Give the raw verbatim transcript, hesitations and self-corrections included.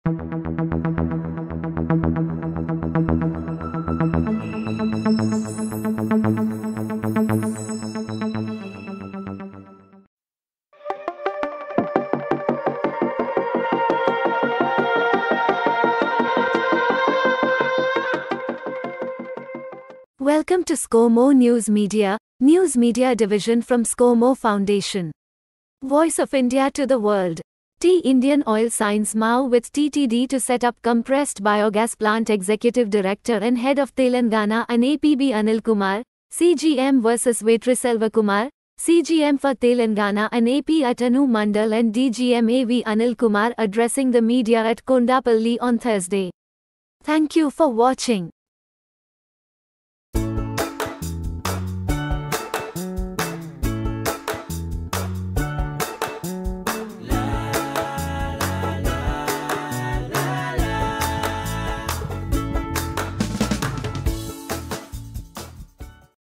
Welcome to ScoreMore News Media, news media division from ScoreMoreFoundation. Voice of India to the world. T Indian Oil signs M O U with T T D to set up compressed biogas plant. Executive Director and Head of Telengana and A P B Anil Kumar, C G M versus Vetriselvakumar, C G M for Telengana and A P Atanu Mondal and D G M A V Anil Kumar addressing the media at Kondapalli on Thursday. Thank you for watching.